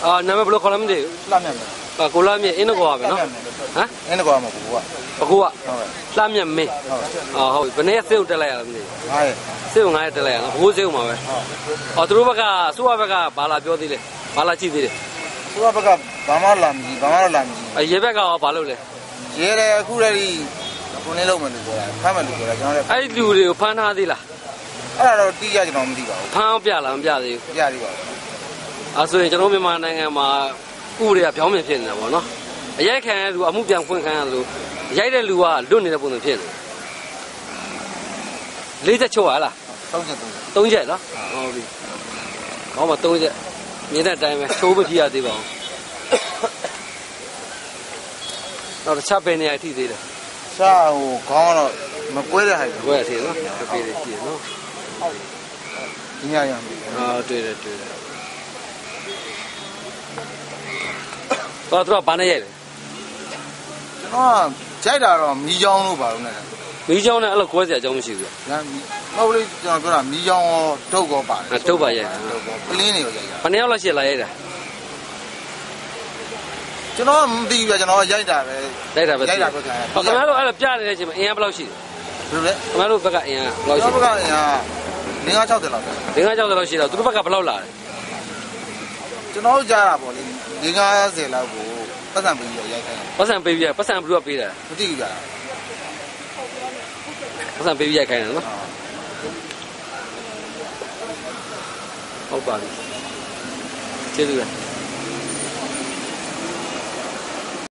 နာမည်ဘယ်လိုခေါ်လဲမသိဘူးလှမြတ်မယ်ကိုလာမြင့်အင်းတကောပဲနော်ဟမ်အင်းတကောမှာကိုကလှမြတ်မင်းဟုတ်ဘယ်နဲ့စေုပ်တက်လိုက်ရလဲမသိဘူးစေုပ်9ရက်တက်လိုက်ရနော်ဘိုးစေုပ်မှာပဲသူတို့ဘက်ကအစိုးရဘက်ကဘာလာပြောသေးလဲဘာလာကြည့်သေးလဲအစိုးရဘက်ကဘာမှလာမကြည့်ဘာမှတော့လာမကြည့်ရေဘက်ကရောဘာလုပ်လဲရေတယ်အခုတည်းကိုနေလုံးမယ်လို့ပြောတာဖမ်းမယ်လို့ပြောတာကျွန်တော်လည်းအဲ့ဒီလူတွေကိုဖမ်းထားသေးလားအဲ့ဒါတော့တီးရကျွန်တော်မသိပါဘူးဖမ်းပြလားမပြသေးဘူးပြသေးပါဘူးဆိုရင်ကျွန်တော်မြန်မာနိုင်ငံမှာဥပဒေကပြောင်းပြန်ဖြစ်နေတာပေါ့နော်အရိုက်ခံရတဲ့လူအမှုပြန်ဖွင့်ခံရလို့ရိုက်တဲ့လူကလွတ်နေတဲ့ပုံစံဖြစ်နေ4ချက်ချုပ်ရလား3ချက်နော်ဟုတ်ပြီကောင်းပါ3ချက်မြင်တဲ့အတိုင်းပဲချိုးမဖြစ်ရသေးပါဘူးတော့တခြားပဲနေရာထိသေးတယ်ရှာဟိုခေါင်းကတော့မကွဲတဲ့ဟာကွဲတယ်နော်တပေလေးရှိတယ်နော်ဒီညရံတွေ့တယ်တော့ဘာနဲ့ရိုက်လဲကျွန်တော်ကြိုက်တာတော့မီးချောင်းလို့ပါလို့နဲ့မီးချောင်းနဲ့အဲ့လိုကွဲစရာအကြောင်းမရှိဘူး။ဟုတ်လေကျွန်တော်ပြောတာမီးချောင်းရောထုတ်ကောပါတယ်။ထုတ်ပါရိုက်ပလင်းတွေရောရိုက်တာ။ဘယ်နှစ်ယောက်လောက်ရှိလာရိုက်တာကျွန်တော်မသိဘူးကျွန်တော်ရိုက်တာပဲခင်ဗျားတို့အဲ့လိုပြနေတဲ့အချိန်မှာအင်အားဘယ်လောက်ရှိလဲဘယ်လိုလဲခင်ဗျားတို့ဘက်ကအင်အားဘယ်လောက်ရှိလဲကျွန်တော်ဘက်ကအင်အား560လောက်ပဲ 560လောက်ရှိတော့သူတို့ဘက်ကဘယ်လောက်လာလဲကျွန်တော်ကြားတာပေါ့လေ550လောက်ကိုပတ်စံပေးပြီးရိုက်ခိုင်းပတ်စံပေးပြီးပတ်စံဘယ်လိုပေးတာမသိဘူးကြာပတ်စံပေးပြီးရိုက်ခိုင်းတယ်နော်ဟုတ်ပါပြီကျေးဇူးပါ